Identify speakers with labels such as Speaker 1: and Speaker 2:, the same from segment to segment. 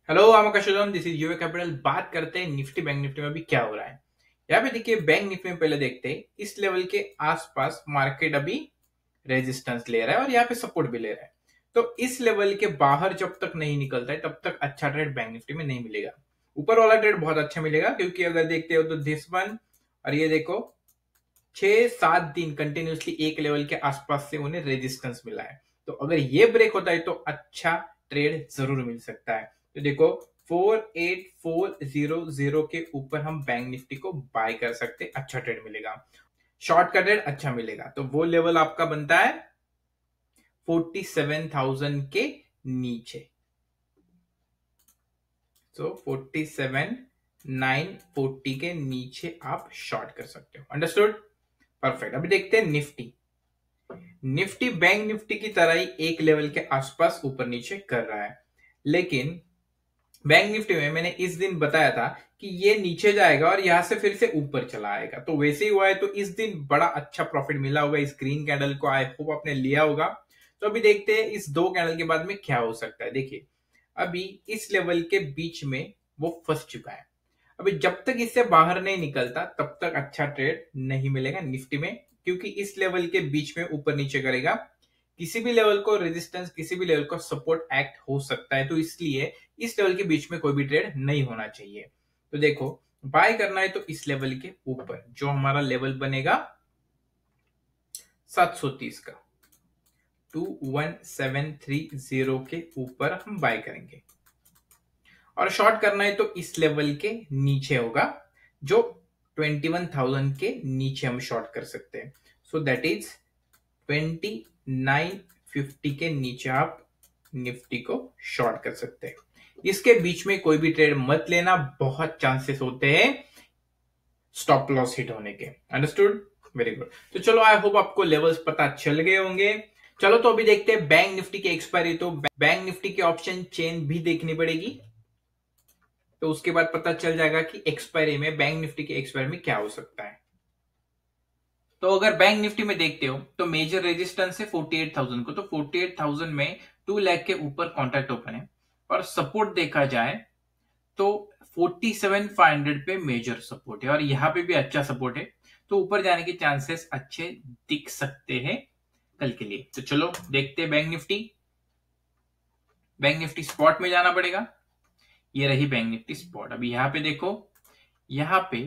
Speaker 1: Hello आमकाशम, this is UA capital. बात करते हैं निफ्टी बैंक निफ्टी में भी क्या हो रहा है। यहाँ पे देखिए, बैंक निफ्टी में पहले देखते हैं इस लेवल के आसपास मार्केट अभी रेजिस्टेंस ले रहा है और यहाँ पे सपोर्ट भी ले रहा है। तो इस लेवल के बाहर जब तक नहीं निकलता है तब तक अच्छा ट्रेड बैंक निफ्टी में नहीं मिलेगा। ऊपर वाला ट्रेड बहुत अच्छा मिलेगा, क्योंकि अगर देखते हो तो दिस वन और ये देखो 6-7 दिन कंटिन्यूसली एक लेवल के आसपास से उन्हें रेजिस्टेंस मिला है। तो अगर ये ब्रेक होता है तो अच्छा ट्रेड जरूर मिल सकता है। तो देखो 48400 के ऊपर हम बैंक निफ्टी को बाय कर सकते हैं, अच्छा ट्रेड मिलेगा, शॉर्ट का ट्रेड अच्छा मिलेगा। तो वो लेवल आपका बनता है 47,000 के नीचे। तो 47,940 के नीचे आप शॉर्ट कर सकते हो। Understood, perfect. अभी देखते हैं निफ्टी। निफ्टी बैंक निफ्टी की तरह ही एक लेवल के आसपास ऊपर नीचे कर रहा है, लेकिन बैंक निफ्टी में मैंने इस दिन बताया था कि ये नीचे जाएगा और यहां से फिर से ऊपर चला आएगा। तो वैसे ही हुआ है। तो इस दिन बड़ा अच्छा प्रॉफिट मिला होगा इस ग्रीन कैंडल को, आई होप आपने लिया होगा। तो अभी देखते हैं इस दो कैंडल के बाद में क्या हो सकता है। देखिए, अभी इस लेवल के बीच में वो फंस चुका है। अभी जब तक इससे बाहर नहीं निकलता तब तक अच्छा ट्रेड नहीं मिलेगा निफ्टी में, क्योंकि इस लेवल के बीच में ऊपर नीचे करेगा। किसी भी लेवल को रेजिस्टेंस, किसी भी लेवल को सपोर्ट एक्ट हो सकता है। तो इसलिए इस लेवल के बीच में कोई भी ट्रेड नहीं होना चाहिए। तो देखो, बाय करना है तो इस लेवल के ऊपर जो हमारा लेवल बनेगा 730 का, 21730 के ऊपर हम बाय करेंगे। और शॉर्ट करना है तो इस लेवल के नीचे होगा, जो 21,000 के नीचे हम शॉर्ट कर सकते हैं। सो दैट इज 2950 के नीचे आप निफ्टी को शॉर्ट कर सकते हैं। इसके बीच में कोई भी ट्रेड मत लेना, बहुत चांसेस होते हैं स्टॉप लॉस हिट होने के। Understood, very good. तो चलो, आई होप आपको लेवल्स पता चल गए होंगे। चलो, तो अभी देखते हैं बैंक निफ्टी की एक्सपायरी। तो बैंक निफ्टी की ऑप्शन चेन भी देखनी पड़ेगी, तो उसके बाद पता चल जाएगा कि एक्सपायरी में, बैंक निफ्टी की एक्सपायरी में क्या हो सकता है। तो अगर बैंक निफ्टी में देखते हो तो मेजर रेजिस्टेंस है 48,000 को। तो 48,000 में 2 लाख के ऊपर कॉन्ट्रैक्ट ओपन है। और सपोर्ट देखा जाए तो 47,500 पे मेजर सपोर्ट है और यहां पे भी अच्छा सपोर्ट है। तो ऊपर जाने के चांसेस अच्छे दिख सकते हैं कल के लिए। तो चलो देखते हैं bank Nifty. Bank Nifty spot में जाना पड़ेगा। ये रही बैंक निफ्टी स्पॉट। अभी यहां पे देखो, यहां पे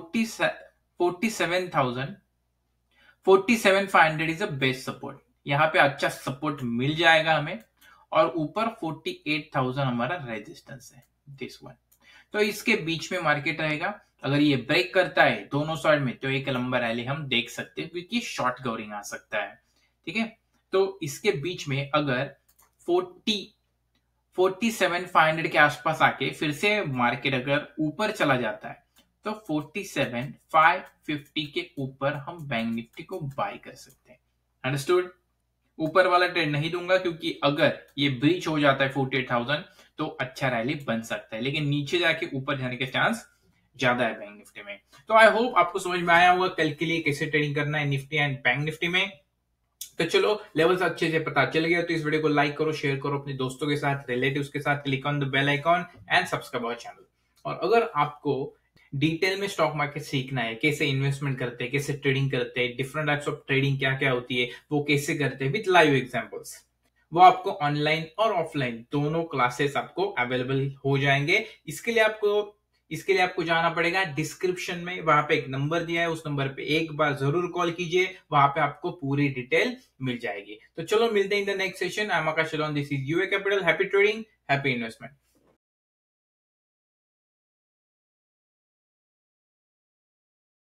Speaker 1: 47,500 इज अ बेस्ट सपोर्ट। यहां पे अच्छा सपोर्ट मिल जाएगा हमें। और ऊपर 48,000 हमारा रेजिस्टेंस है, दिस वन। तो इसके बीच में मार्केट रहेगा। अगर ये ब्रेक करता है दोनों साइड में तो एक लंबा रैली हम देख सकते हैं, क्योंकि शॉर्ट कवरिंग आ सकता है। ठीक है, तो इसके बीच में अगर 47,500 के आसपास आके फिर से मार्केट अगर ऊपर चला जाता है तो 47,550 के ऊपर हम बैंक निफ्टी को बाय कर सकते हैं। अंडरस्टूड, ऊपर वाला ट्रेड नहीं दूंगा, क्योंकि अगर ये ब्रीच हो जाता है 48,000 तो अच्छा रैली बन सकता है, लेकिन नीचे जाके ऊपर जाने के चांस ज्यादा है बैंक निफ्टी में। तो आई होप आपको समझ में आया होगा कल के लिए कैसे ट्रेडिंग करना है निफ्टी एंड बैंक निफ्टी में। तो चलो, लेवल्स अच्छे से पता चल गया। तो इस वीडियो को लाइक करो, शेयर करो अपने दोस्तों के साथ, रिलेटिव्स के साथ। Click on the bell icon and subscribe our channel. और अगर आपको डिटेल में स्टॉक मार्केट सीखना है, कैसे इन्वेस्टमेंट करते हैं, कैसे ट्रेडिंग करते हैं, डिफरेंट टाइप्स ऑफ ट्रेडिंग क्या क्या होती है, वो कैसे करते हैं विद लाइव एग्जांपल्स, वो आपको ऑनलाइन और ऑफलाइन दोनों क्लासेस आपको अवेलेबल हो जाएंगे। इसके लिए आपको जाना पड़ेगा डिस्क्रिप्शन में, वहां पे एक नंबर दिया है, उस नंबर पे एक बार जरूर कॉल कीजिए, वहां पे आपको पूरी डिटेल मिल जाएगी। तो चलो, मिलते हैं in the next session. I am Akash, this is UA Capital. Happy trading, happy investment.